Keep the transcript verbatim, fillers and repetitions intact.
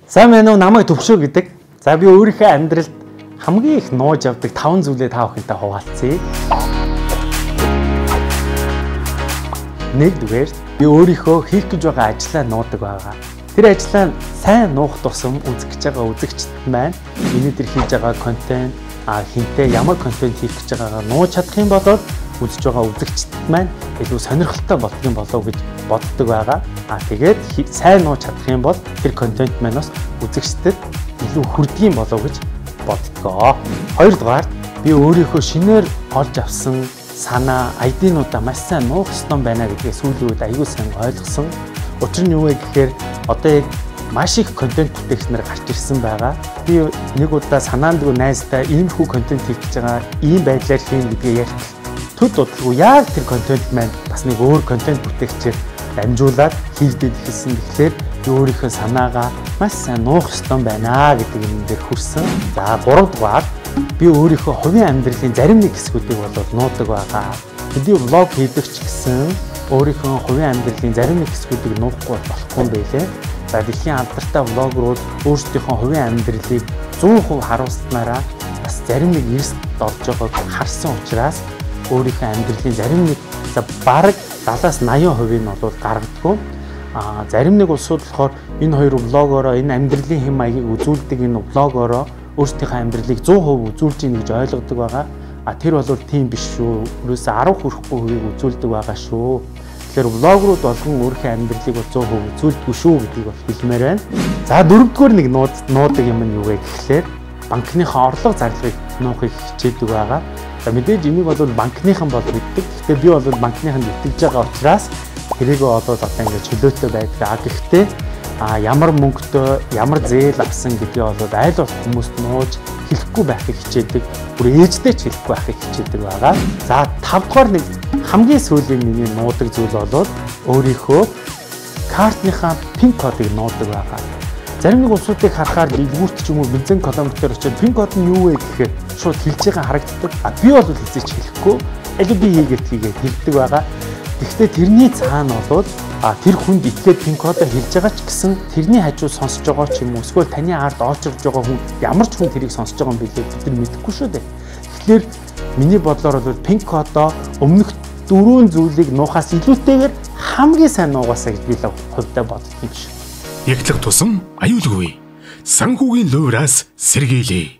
Сайн байна уу? Намайг Төвшөө гэдэг. За би өөрийнхөө амьдралд хамгийн их нууж авдаг таван зүйлээ та бүхэнтэй хуваалцъя. Нэгдүгээр би өөрийнхөө хийх гэж байгаа ажлаа нуудаг байгаа. Тэр ажлаа сайн нуух тусам үзэх гэж байгаа үзэгчд маань миний тэр хийж байгаа контент а хинтээ ямар контент хийх гэж байгаагаа нууж чадах юм бол үзэж байгаа үзэгчд маань илүү сонирхолтой болдог юм болов гэж боддог байгаа. А тэгээд сайн нууж чадах юм бол тэр контент маань бас үзэгчдэд илүү хүрдэг юм болов гэж боддгоо. Хоёрдугаар би өөрийнхөө шинээр олж авсан санаа, айдинуудаа маш сайн нуух ёстой байна гэдгийг сүүлийн үед аягүй сайн ойлгосон. Учир нь юу вэ гэхээр одоо яг маш их контент бүтээгчнэр гарч ирсэн байгаа. Би нэг удаа санаандгүй найзтай иймэрхүү контент хийх гэж байгаа, ийм байдлаар хийн гэдгээ ярьж төд удалгүй яг тэр контент маань бас нэг өөр контент бүтээгчээр дамжуулаад хийгдэж эхэлсэн. Тэгэхээр би өөрийнхөө санаагаа маш сайн нуух ёстой байна гэдэг юм дээр хүрсэн. За гуравдугаар би өөрийнхөө хувийн амьдралын зарим нэг хэсгүүдийг бол нуудаг байгаа. Хэдий влог хийдэг ч гэсэн өөрийнхөө хувийн амьдралын зарим нэг хэсгүүдийг нуухгүй болохгүй юм байлээ. За дэлхийн алдартай влогерууд өөрсдийнхөө хувийн амьдралыг сто процент харуулснараа бас зарим нэг эрсд орж байгааг харсан учраас өөрийнхөө амьдралын зарим нэг за бараг дагааас наян хувийг нь бол гаргадаггүй. А зарим нэг улсууд болохоор энэ хоёр влогоороо энэ амьдралын хэм маягийг үзүүлдэг энэ влогоороо өөрсдийнхөө амьдралыг сто процент үзүүлж ийн гэж ойлгодог байгаа. А тэр бол тийм биш шүү. Юусе арав хүрэхгүй хувийг үзүүлдэг байгаа шүү. Тэгэхээр влогерууд болгон өөрийнхөө амьдралыг сто процент үзүүлдэггүй шүү гэдгийг бол хэлмээр байна. За дөрөвдүгээр нэг нуудаг юм нь юу вэ гэхлээр банкныхаа орлого зарлагыг нуухыг хичээдэг байгаа. За мэдээж энийг бол банкныхан бол мэддэг. Гэхдээ би бол банкныханд итгэж байгаа учраас тэрийг болоод одоо ингээд чөлөөтэй байдаг. А гэхдээ а ямар мөнгөтэй ямар зээл авсан гэдгийг бол айл болох хүмүүст нууж хэлэхгүй байхыг хичээдэг. Бүр ээжтэй ч хэлэхгүй байхыг хичээдэг байгаа. За тавдугаар нэг хамгийн сүүлийн миний нуудаг зүйл бол өөрийнхөө картныхаа пин кодыг нуудаг байгаа. Зарим нэг улсуудыг харахаар дэлгүүрт ч юм уу бензин колонкоор очиод пин код нь юу вэ гэхээр шууд хэлж байгаа харагддаг. А би бол хэлцэж хэлэхгүй. Аль би хийгээд хийгээд хэлдэг байгаа. Гэхдээ тэрний цаана бол а тэр хүнд итгээд пин кодоо хэлж байгаа ч гэсэн тэрний хажуу сонсож байгаа ч юм уу эсвэл таны ард олчирж байгаа хүн ямар ч хүн тэрийг сонсож байгаа юм билээ бид нар мэдэхгүй шүү дээ. Тэгэхээр миний бодлоор бол пин кодоо өмнөх дөрвөн зүйлийг нуухаас илүүтэйгээр хамгийн сайн нуугаасаа гэж би л хувьдаа боддог юм шиг. Яглах тусам аюулгүй. Санхүүгийн луураас сэргийлээ.